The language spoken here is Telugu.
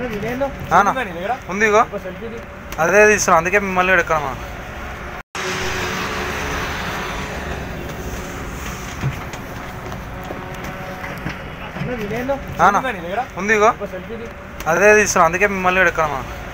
అన్నా ఉంది ఇగో అదే తీస్తున్నాం అందుకే మిమ్మల్ని కూడా ఎక్కడమ్మా అన్నా ఉంది ఇగో అదే తీస్తున్నాం అందుకే మిమ్మల్ని కూడా ఎక్కడమ్మా